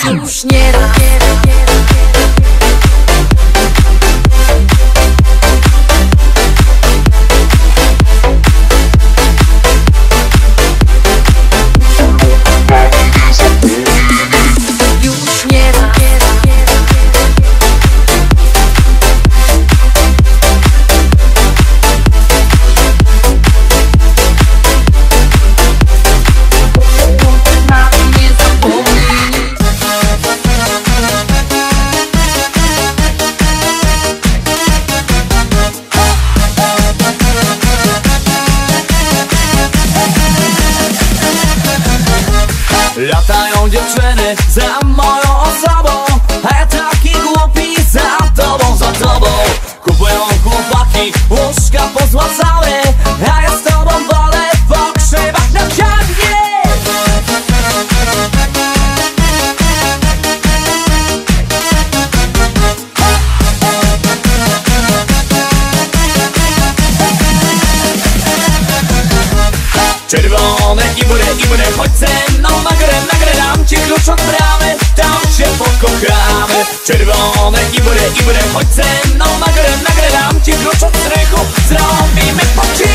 już nie da. Latają dziewczyny za moją osobą, a ja taki głupi za tobą, za tobą. Kupują chłopaki łóżka pozłacane, a ja z tobą wolę pogrzebać na ścianie. Czerwone i bury, chodź ze mną na grę, dam ci klucz od bramy, tam się pokochamy. Czerwone i bury, chodź ze mną na grę, dam ci klucz od strychu, zrobimy pocisk.